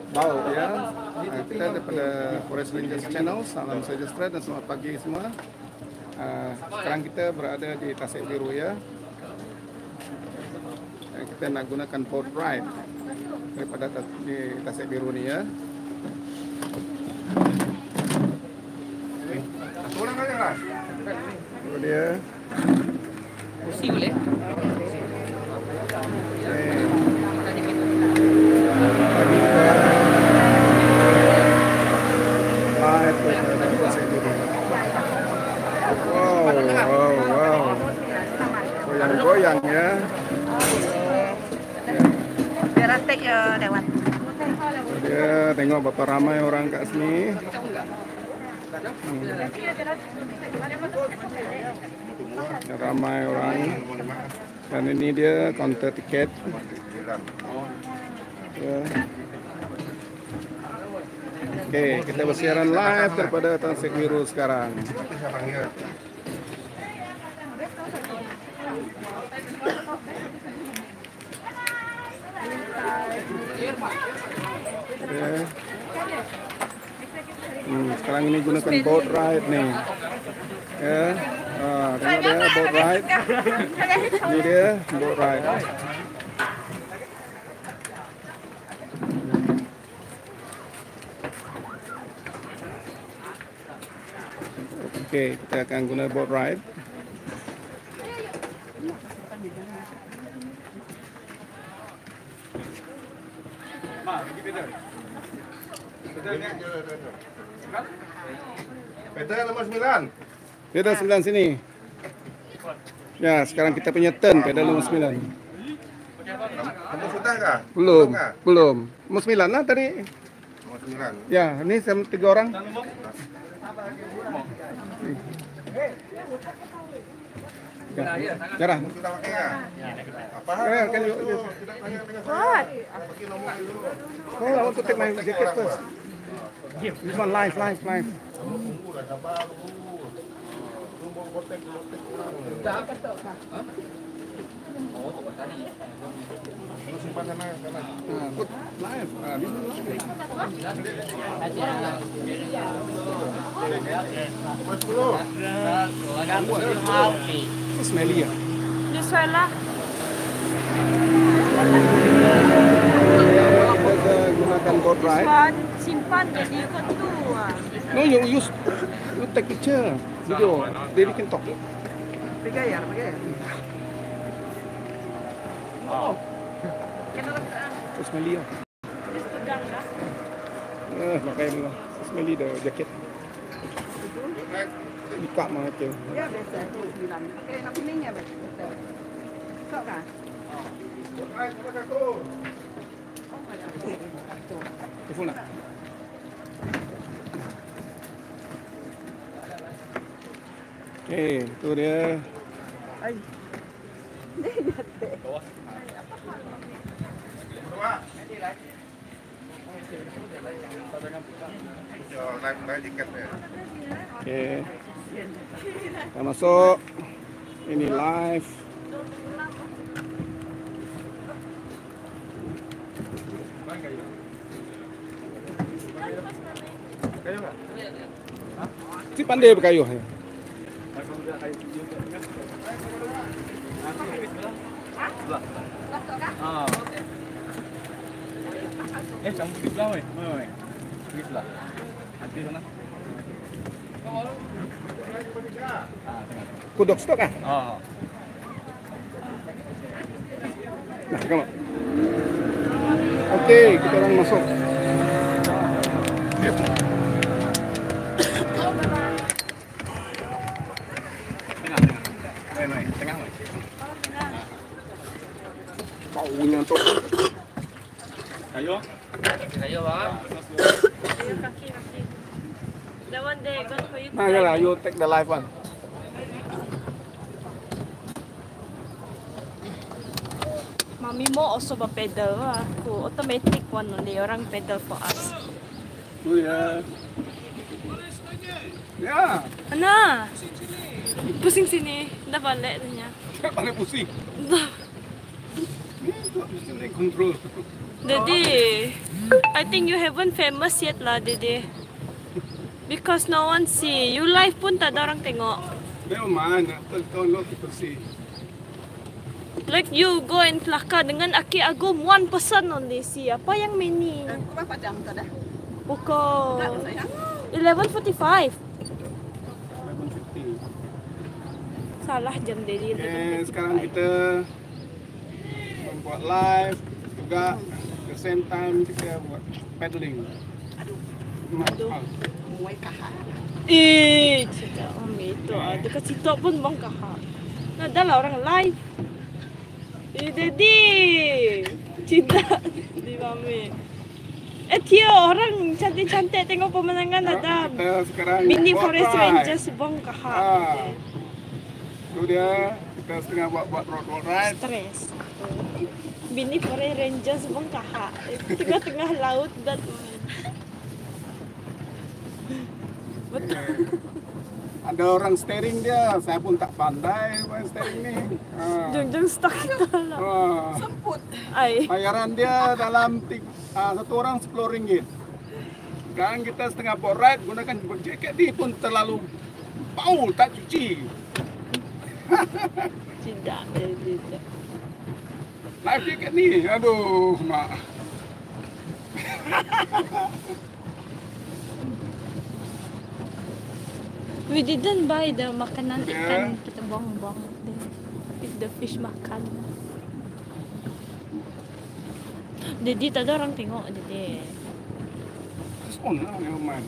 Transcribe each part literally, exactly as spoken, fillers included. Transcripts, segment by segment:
bau ya. Nah, kita daripada Forest Rangers Channel, salam sejahtera dan selamat pagi semua. Uh, sekarang kita berada di Tasik Biru ya. Dan kita nak gunakan boat ride daripada di Tasik Biru ni ya. Orang aja lah. Itu dia. Kursi boleh? Wow, wow, wow. Goyang-goyang ya. Biar atek ya lewat. Dia tengok berapa ramai orang kat sini. Hmm. Ramai orang. Dan ini dia kaunter tiket. Ya. Oke, kita bersiaran live daripada Tasik Biru sekarang. Ya. Hmm, sekarang ini gunakan boat ride nih. Ya, ah, tengok dia boat ride. Ini dia boat ride. Oke, kita akan guna boat ride. Peta nomor sembilan. Pedal sembilan sini. Ya, sekarang kita punya turn pedal nomor sembilan. Kamu sudah kah? Belum, kah? belum. Nomor sembilan lah tadi. Nomor sembilan. Ya, ini sama tiga orang. Ya, Jarah. Kita pakai nggak? Apa? Eh, kan yuk, yuk. Tidak tanya dengan What? saya. Pakai nomor dulu. Oh, I want to take my jacket first. This one live, live, live. Simpan sana, sana. Nah, put live. Ah, this one live. It's smelly ya. This one lah. Kita gunakan boat ride. Simpan, simpan jadi ikut tu. No, you use, you take picture, video. Then you can talk. Bergaya, bergaya. Oh. It's smelly ya. Eh, pakai ni lah. Smelly the jacket. Ikat mah macam. Ya biasa tu bilang. Pakai nak kuningnya betul. Sok kan? Hai, terima kasih. Telepon nak? Okay, tu dia. Ai. Dia jatuh. Oh, naik naik tiket ya. Okay. Kita masuk. Ini live. Si pandai berkayuh ya. Ah. Eh, campur di sebelah, weh. Weh. Di sebelah. Hati sana. Ah, tengah. Kudok stok ah? Ah. Nah, kamu. Okey, kita orang masuk. Tengah, tengah. Weh, weh. Tengah, weh. Baunya tu. Kayu. Kayu, bang. Kaki kaki. That one day good for you. Nah, ya lah, you take the live one. Mami mo also ba pedal aku automatic one only orang pedal for us. Tu ya. Ya, Ana. Pusing sini. Dah balik dia. paling pusing. Dah. stop, still in control. Dede, I think you haven't famous yet lah, Dede. Because no one see. You live pun tak ada orang tengok. Never mind, don't lot people see. Like you go and Plaka dengan Aki Agum, one person only see. Apa yang mini? Berapa jam tu dah? Pukul Tak sayang. eleven forty-five. eleven fifty. Salah jam Dede. Okay, sekarang kita membuat live juga. At the same time kita buat paddling. Aduh, Aduh. muai kahar. Eh, cakap mami itu ah. Dekat situ pun bang kahak. Nah, dah lah orang live. Eh, Dede. Cinta di mami. Eh, Tio, orang cantik-cantik tengok pemandangan ada. Kita sekarang Mini buat Forest ride. Rangers bang kahak. Ah. Itu dia, kita setengah buat-buat road road ride. Stres. Mini Forest Rangers bang kahak. Tengah-tengah laut dan betul. Ada orang steering dia, saya pun tak pandai main steering ni. Ah. Jeng-jeng stuck kita lah. Ah. Semput. Ay. Bayaran dia dalam tiga, ah, satu orang sepuluh ringgit. Sekarang kita setengah boat ride gunakan jaket ni pun terlalu bau, tak cuci. Tidak, tidak. Life jacket ni, aduh mak. We didn't buy the makanan Yeah. ikan kita buang-buang. If the fish makan. Jadi tak ada orang tengok jadi. Just on lah, never mind.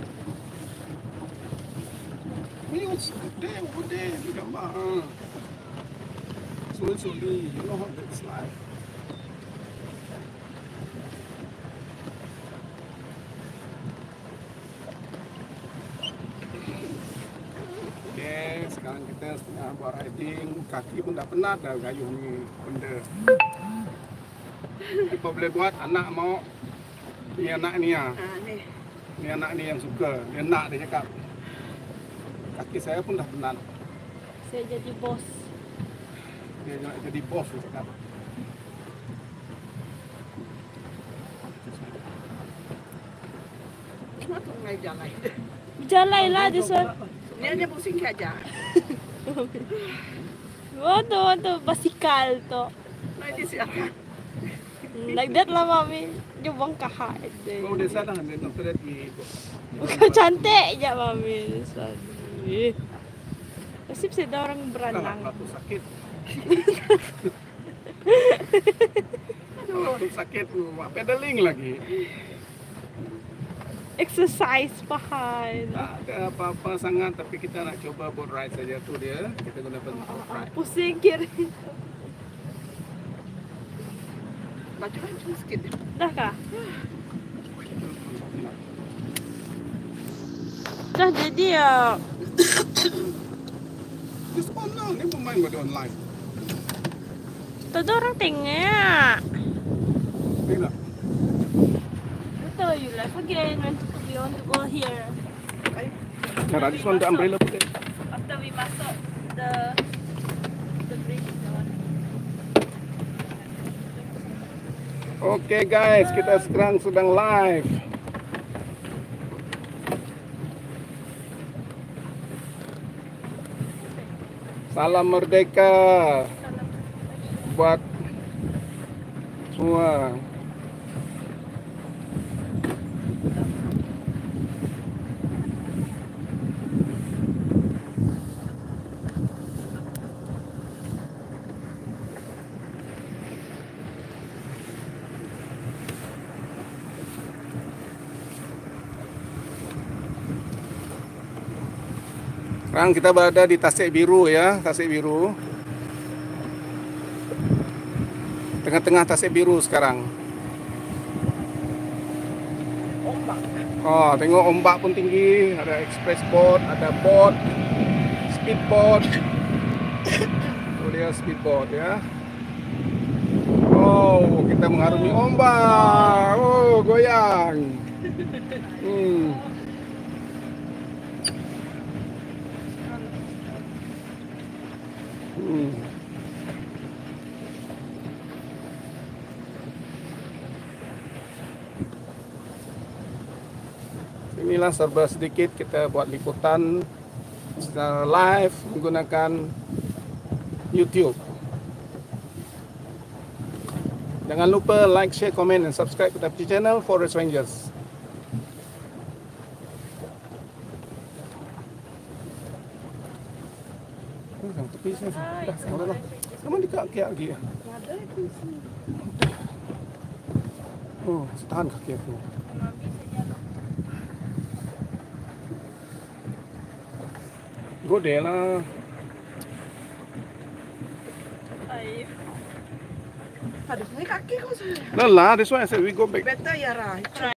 Ni what's there, over there, di gambar. ah. Slowly, you know how that's like. Okay, sekarang kita setengah buat riding, kaki pun dah penat dah gayuh ni benda. Apa boleh buat, anak mau, ni anak ni ah. Ha ni. Ni anak ni yang suka, dia nak dia cakap. Kaki saya pun dah penat, Saya jadi bos. dia nak jadi bos dia cakap. Cuma tu ngai jalan. Jalan lah dia so. Ni aja pusing ke aja. Waduh, waduh, basikal tu. Nai di siapa? Like that lah mami. Dia buang kahak. Oh, dia sana, dia nak terlihat di Bukan cantik je mami. Eh. Nasib saya ada orang berenang. Kalau sakit. Kalau sakit, pedaling lagi. Exercise pahan. Tak ada apa-apa sangat, tapi kita nak coba boat ride saja tu dia. Kita gunakan boat ride. Pusing kiri. Baju kan cuma sikit. Dah kah? Dah jadi ya. Just on lah, ni pemain pada online. Tak ada orang tengok. Tengok. Betul, you live again. When we want to go here. Cara this one, the umbrella putih. After we masuk the the bridge. the one. Okay guys, kita sekarang sedang live. Salam merdeka buat semua. Sekarang kita berada di Tasik Biru ya, Tasik Biru. Tengah-tengah Tasik Biru sekarang. Ombak. Oh, tengok ombak pun tinggi, ada express boat, ada boat, speedboat. Tuh dia speedboat ya. Oh, kita mengarungi ombak. Oh, goyang. Hmm. Hmm. inilah serba sedikit kita buat liputan secara live menggunakan YouTube. Jangan lupa like, share, komen, dan subscribe kita punya channel Forest Rangers. Oh, yang tepi sini. Dah, sama dah. Sama di kaki lagi. Ada itu sini. Oh, tahan kaki aku. Gode lah. Ay. Aduh, ini kaki kau sudah. Lelah, that's why I said we go back. Better ya, Rai.